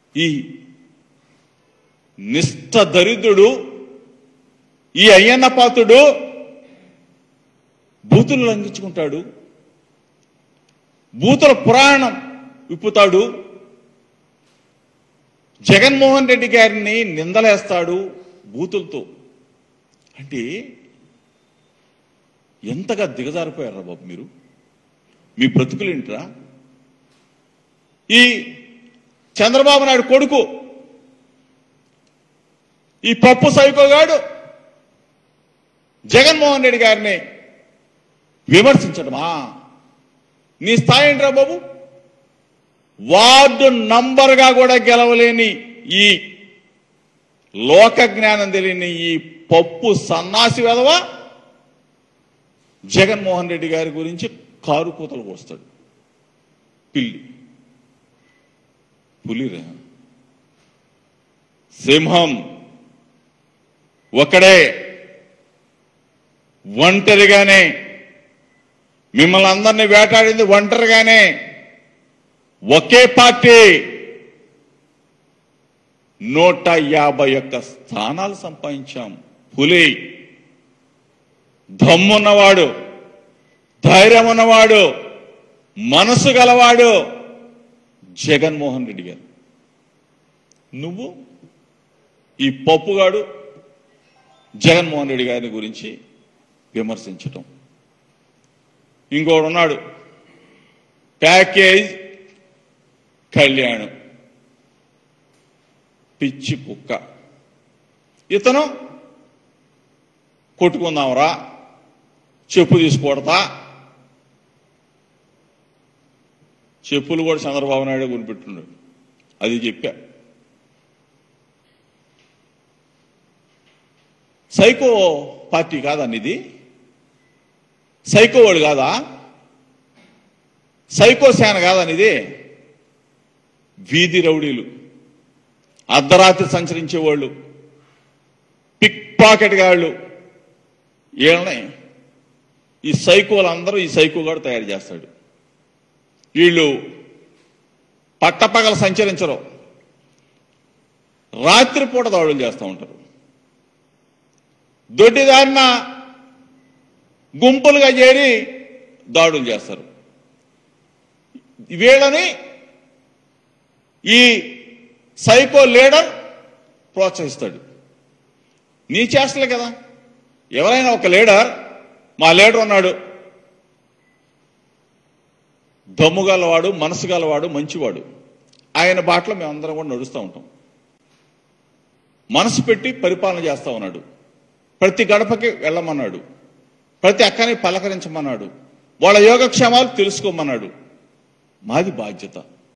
ఈ నిష్ఠ దరిద్రుడు, ఈ అయ్యన్న పాత్రుడు బూతులు లంఘించుకుంటాడు, బూతుల పురాణం విప్పుతాడు, జగన్మోహన్ రెడ్డి గారిని నిందలేస్తాడు బూతులతో. అంటే ఎంతగా దిగజారిపోయారా బాబు మీరు? మీ బ్రతుకులేంట్రా? ఈ చంద్రబాబు నాయుడు కొడుకు, ఈ పప్పు సైకోగాడు జగన్మోహన్ రెడ్డి గారిని విమర్శించడమా? నీ స్థాయి ఏంట్రా బాబు? వార్డు నంబర్గా కూడా గెలవలేని ఈ లోక జ్ఞానం తెలియని ఈ పప్పు సన్నాసి వెధవ జగన్మోహన్ రెడ్డి గారి గురించి కారు కూతలు కోస్తాడు. పిల్లి, పులిరా, సింహం ఒకడే, ఒంటరిగానే మిమ్మల్ని అందరినీ వేటాడింది ఒంటరిగానే. ఒకే పార్టీ 151 స్థానాలు సంపాదించాం. పులి, దమ్మున్నవాడు, ధైర్యం ఉన్నవాడు, మనసు గలవాడు జగన్మోహన్ రెడ్డి గారు. నువ్వు ఈ పప్పుగాడు జగన్మోహన్ రెడ్డి గారి గురించి విమర్శించటం. ఇంకోడు ఉన్నాడు, ప్యాకేజ్ కళ్యాణం, పిచ్చి కుక్క. ఇతను కొట్టుకుందాంరా, చెప్పు తీసుకొడతా, చెప్పులు కూడా చంద్రబాబు నాయుడు కొనిపెట్టున్నాడు. అది చెప్పా. సైకో పార్టీ కాదా ఇది? సైకో వాడు కాదా? సైకో సేన కాదా ఇది? వీధి రౌడీలు, అర్ధరాత్రి సంచరించేవాళ్ళు, పిక్ పాకెట్ గాళ్ళు, వీళ్ళని ఈ సైకోలందరూ ఈ సైకోగాడు తయారు చేస్తాడు. వీళ్ళు పట్టపగల సంచరించరు, రాత్రిపూట దాడులు చేస్తూ ఉంటారు. దొడ్డిదారిన గుంపులుగా చేరి దాడులు చేస్తారు. వీళ్ళని ఈ సైకో లీడర్ ప్రోత్సహిస్తాడు. నీ చేష్టలే కదా. ఎవరైనా ఒక లీడర్, మా లీడర్ ఉన్నాడు, దమ్ము గలవాడు, మనసు గలవాడు, మంచివాడు, ఆయన బాటలో మేమందరం కూడా నడుస్తూ ఉంటాం. మనసు పెట్టి పరిపాలన చేస్తా ఉన్నాడు. ప్రతి గడపకి వెళ్ళమన్నాడు, ప్రతి అక్కని పలకరించమన్నాడు, వాళ్ళ యోగక్షేమాలు తెలుసుకోమన్నాడు. మాది బాధ్యత.